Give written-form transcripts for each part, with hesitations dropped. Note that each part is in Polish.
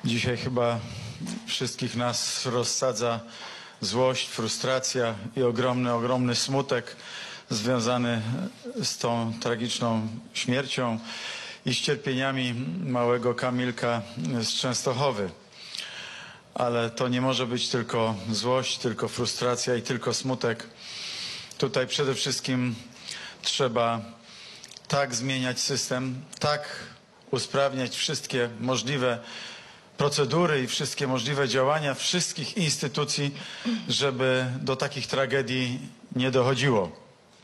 Dzisiaj chyba wszystkich nas rozsadza złość, frustracja i ogromny smutek związany z tą tragiczną śmiercią i z cierpieniami małego Kamilka z Częstochowy. Ale to nie może być tylko złość, tylko frustracja i tylko smutek. Tutaj przede wszystkim trzeba tak zmieniać system, tak usprawniać wszystkie możliwe procedury i wszystkie możliwe działania wszystkich instytucji, żeby do takich tragedii nie dochodziło.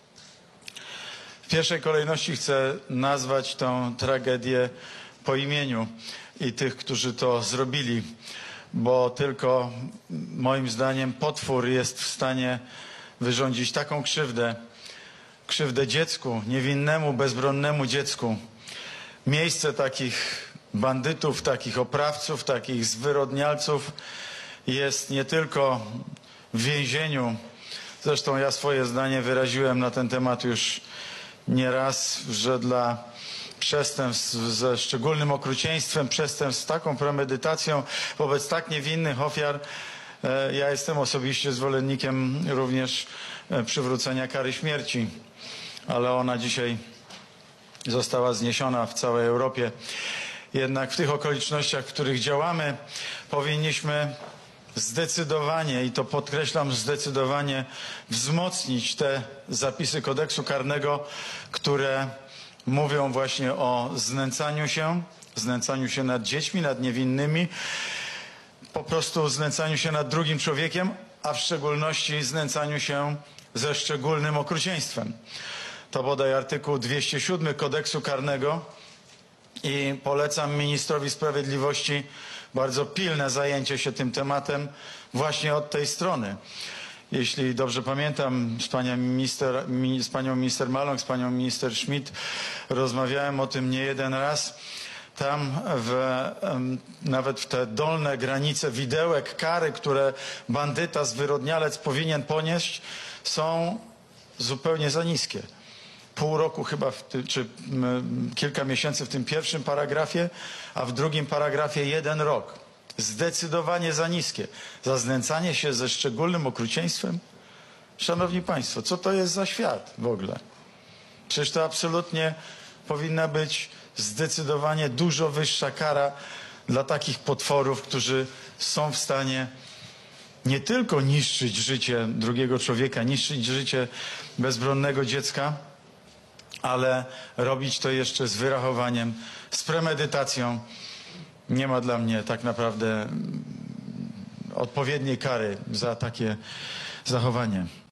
W pierwszej kolejności chcę nazwać tę tragedię po imieniu i tych, którzy to zrobili, bo tylko moim zdaniem potwór jest w stanie wyrządzić taką krzywdę dziecku, niewinnemu, bezbronnemu dziecku. Miejsce takich bandytów, takich oprawców, takich zwyrodnialców jest nie tylko w więzieniu. Zresztą ja swoje zdanie wyraziłem na ten temat już nieraz, że dla przestępstw ze szczególnym okrucieństwem, przestępstw z taką premedytacją wobec tak niewinnych ofiar, ja jestem osobiście zwolennikiem również przywrócenia kary śmierci, ale ona dzisiaj została zniesiona w całej Europie. Jednak w tych okolicznościach, w których działamy, powinniśmy zdecydowanie, i to podkreślam, zdecydowanie wzmocnić te zapisy kodeksu karnego, które mówią właśnie o znęcaniu się nad dziećmi, nad niewinnymi, po prostu znęcaniu się nad drugim człowiekiem, a w szczególności znęcaniu się ze szczególnym okrucieństwem. To bodaj artykuł 207 kodeksu karnego i polecam ministrowi sprawiedliwości bardzo pilne zajęcie się tym tematem właśnie od tej strony. Jeśli dobrze pamiętam, z panią minister Maląg, z panią minister Schmidt rozmawiałem o tym nie jeden raz. Tam nawet w te dolne granice widełek kary, które bandyta, zwyrodnialec powinien ponieść, są zupełnie za niskie. Pół roku chyba, czy kilka miesięcy w tym pierwszym paragrafie, a w drugim paragrafie 1 rok. Zdecydowanie za niskie. Za znęcanie się ze szczególnym okrucieństwem? Szanowni Państwo, co to jest za świat w ogóle? Przecież to absolutnie powinna być zdecydowanie dużo wyższa kara dla takich potworów, którzy są w stanie nie tylko niszczyć życie drugiego człowieka, niszczyć życie bezbronnego dziecka, ale robić to jeszcze z wyrachowaniem, z premedytacją. Nie ma dla mnie tak naprawdę odpowiedniej kary za takie zachowanie.